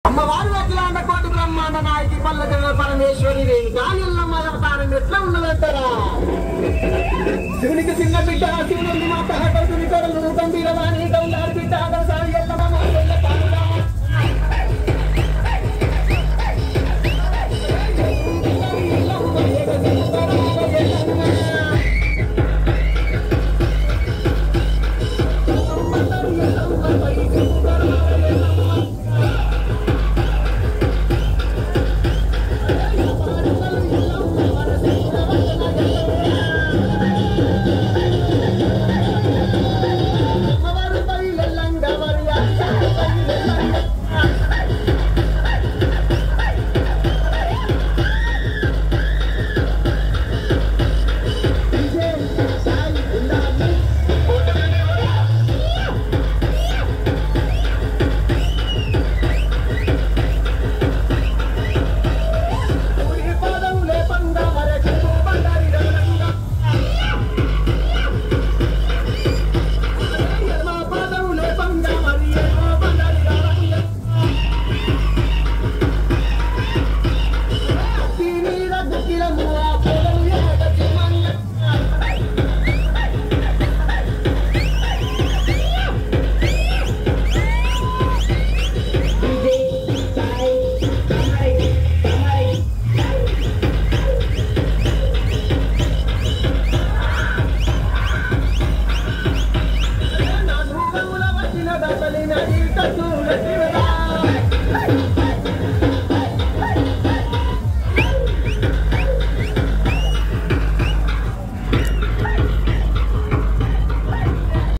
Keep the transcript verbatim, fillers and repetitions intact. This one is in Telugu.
అమ్మవారు అఖిలాండ కోటి బ్రహ్మాండ నాయకి పల్లె పరమేశ్వరి గాలిల్లమ్మ అవతారం ఎట్లా ఉన్నదంటారా? శివునికి చిన్న బిడ్డ శివుని మాత హఠుని కొడలు గంభీరవాణి గౌలారి బిడ్డ గౌసారి ఎల్లమ్మ Let's go.